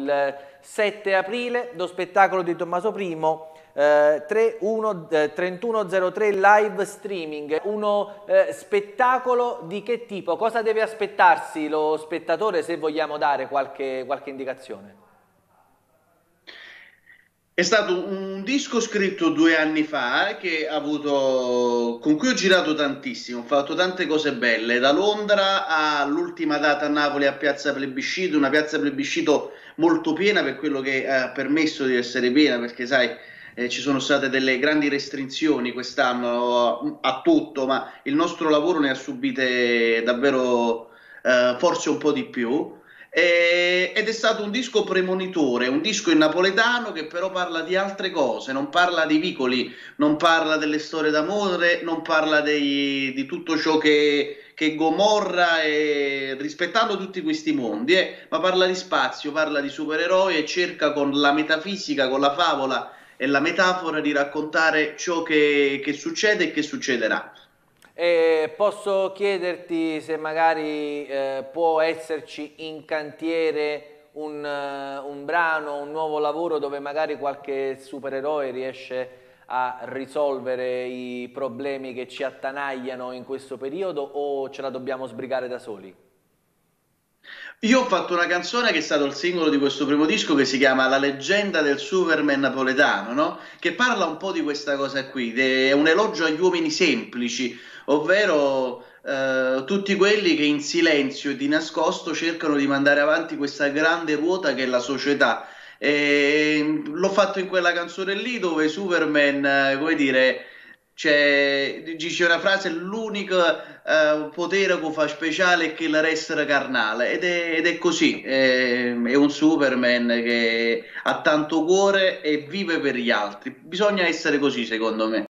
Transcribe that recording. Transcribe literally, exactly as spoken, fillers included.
il sette aprile, lo spettacolo di Tommaso Primo, eh, trentuno zero tre live streaming. Uno eh, spettacolo di che tipo? Cosa deve aspettarsi lo spettatore, se vogliamo dare qualche, qualche indicazione? È stato un disco scritto due anni fa che ha avuto, con cui ho girato tantissimo, ho fatto tante cose belle, da Londra all'ultima data a Napoli a Piazza Plebiscito, una piazza Plebiscito molto piena per quello che ha permesso di essere piena, perché sai, eh, ci sono state delle grandi restrizioni quest'anno a tutto, ma il nostro lavoro ne ha subite davvero eh, forse un po' di più. E- ed è stato un disco premonitore, un disco in napoletano che però parla di altre cose, non parla di vicoli, non parla delle storie d'amore, non parla dei- di tutto ciò che, che Gomorra, e, rispettando tutti questi mondi, eh, ma parla di spazio, parla di supereroi e cerca con la metafisica, con la favola e la metafora di raccontare ciò che, che succede e che succederà. E posso chiederti se magari eh, può esserci in cantiere un, eh, un brano, un nuovo lavoro dove magari qualche supereroe riesce a risolvere i problemi che ci attanagliano in questo periodo, o ce la dobbiamo sbrigare da soli? Io ho fatto una canzone che è stato il singolo di questo primo disco che si chiama La leggenda del Superman napoletano, no? Che parla un po' di questa cosa qui, è un elogio agli uomini semplici, ovvero eh, tutti quelli che in silenzio e di nascosto cercano di mandare avanti questa grande ruota che è la società. E l'ho fatto in quella canzone lì dove Superman, eh, come dire, c'è, dice una frase, l'unico eh, potere che fa speciale è che la resta carnale ed è, ed è così, è, è un Superman che ha tanto cuore e vive per gli altri. Bisogna essere così, secondo me.